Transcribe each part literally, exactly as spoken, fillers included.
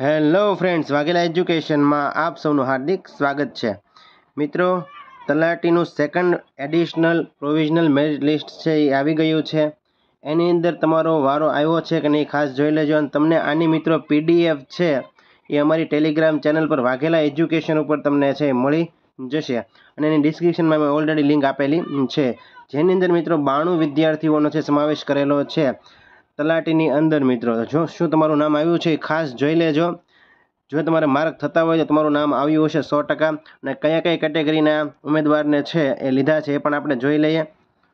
Hello friends, Vaghela એજ્યુકેશનમાં આપ સૌનું હાર્દિક સ્વાગત છે. મિત્રો, તલાટીનું second additional provisional merit list છે એ આવી ગયું છે. એની અંદર તમારો વારો આવ્યો છે કે નહીં ખાસ જોઈ લેજો. અને તમને આની મિત્રો પીડીએફ છે એ અમારી ટેલિગ્રામ ચેનલ પર વાઘેલા એજ્યુકેશન ઉપર તમને છે મળી જશે. અને એની ડિસ્ક્રિપ્શનમાં મેં ઓલરેડી લિંક આપેલી છે, જેની અંદર મિત્રો બાણું વિદ્યાર્થીઓનો છે સમાવેશ કરેલો છે તલાટીની અંદર. મિત્રો, જો શું તમારું નામ આવ્યું છે ખાસ જોઈ લેજો. જો તમારે માર્ક થતા હોય તો તમારું નામ આવ્યું હશે સો ટકા. અને કયા કઈ કેટેગરીના ઉમેદવારને છે એ લીધા છે એ પણ આપણે જોઈ લઈએ.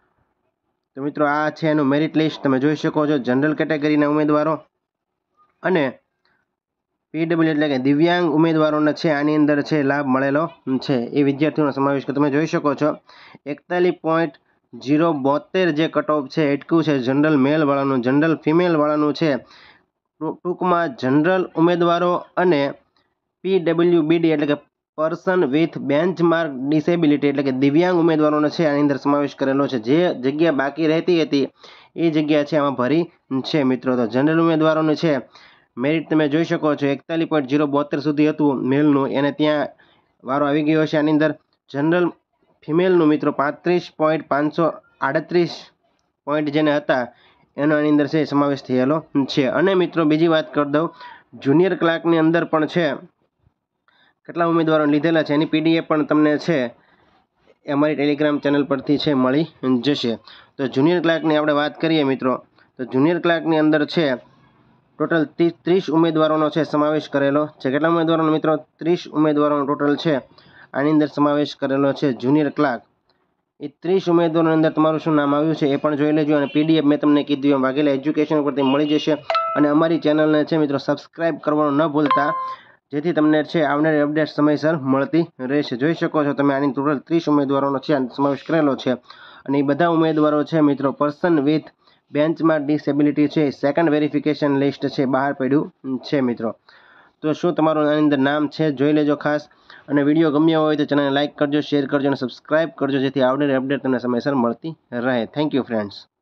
તો મિત્રો, આ છે એનું મેરિટ લિસ્ટ, તમે જોઈ શકો છો. જનરલ કેટેગરીના ઉમેદવારો અને પીડબ્લ્યુ એટલે કે દિવ્યાંગ ઉમેદવારોને છે આની અંદર છે લાભ મળેલો છે એ વિદ્યાર્થીઓનો સમાવેશ કરે તમે જોઈ શકો છો. એકતાલીસ પોઈન્ટ જીરો બોતેર જે કટ ઓફ છે એટકું છે જનરલ મેલ વાળાનું. જનરલ ફિમેલ વાળાનું છે ટૂંકમાં જનરલ ઉમેદવારો અને પીડબ્લ્યુબીડી એટલે કે પર્સન વિથ બેન્ચમાર્ક ડિસેબિલિટી એટલે કે દિવ્યાંગ ઉમેદવારોનો છે આની અંદર સમાવેશ કરેલો છે. જે જગ્યા બાકી રહેતી હતી એ જગ્યા છે આમાં ભરી છે મિત્રો. તો જનરલ ઉમેદવારોનું છે મેરિટ તમે જોઈ શકો છો. એકતાલીસ પોઈન્ટ જીરો બોતેર સુધી હતું મેલનું, એને ત્યાં વારો આવી ગયો છે આની અંદર. જનરલ ફિમેલનું મિત્રો પાંત્રીસ પોઈન્ટ પાંચસો આડત્રીસ પોઈન્ટ જેને હતા એનો આની અંદર છે સમાવેશ થયેલો છે. અને મિત્રો બીજી વાત કરી દઉં, જુનિયર ક્લાર્કની અંદર પણ છે કેટલા ઉમેદવારો લીધેલા છે એની પીડીએફ પણ તમને છે એ અમારી ટેલિગ્રામ ચેનલ પરથી છે મળી જશે. તો જુનિયર ક્લાર્કની આપણે વાત કરીએ મિત્રો, તો જુનિયર ક્લાર્કની અંદર છે ટોટલ ત્રીસ ઉમેદવારોનો છે સમાવેશ કરેલો છે. કેટલા ઉમેદવારોનો મિત્રો? ત્રીસ ઉમેદવારોનો ટોટલ છે આની અંદર સમાવેશ કરેલો છે જુનિયર ક્લાર્ક. એ ત્રીસ ઉમેદવારોની અંદર તમારું શું નામ આવ્યું છે એ પણ જોઈ લેજો. અને પીડીએફ મેં તમને કીધું એમ વાઘેલા એજ્યુકેશન ઉપરથી મળી જશે. અને અમારી ચેનલને છે મિત્રો સબસ્ક્રાઈબ કરવાનું ન ભૂલતા, જેથી તમને છે આવનારી અપડેટ સમયસર મળતી રહેશે. જોઈ શકો છો તમે આની ટોટલ ત્રીસ ઉમેદવારોનો છે સમાવેશ કરેલો છે. અને એ બધા ઉમેદવારો છે મિત્રો પર્સન વિથ બેન્ચમાર્ક ડિસેબિલિટી છે. સેકન્ડ વેરિફિકેશન લિસ્ટ છે બહાર પડ્યું છે મિત્રો. તો શું તમારું આની અંદર નામ છે જોઈ લેજો ખાસ. અને વિડીયો ગમ્યો હોય તો ચેનલને લાઇક કરજો, શેર કરજો અને સબસ્ક્રાઇબ કરજો, જેથી આવનારી અપડેટ તમને સમયસર મળતી રહે. Thank you friends.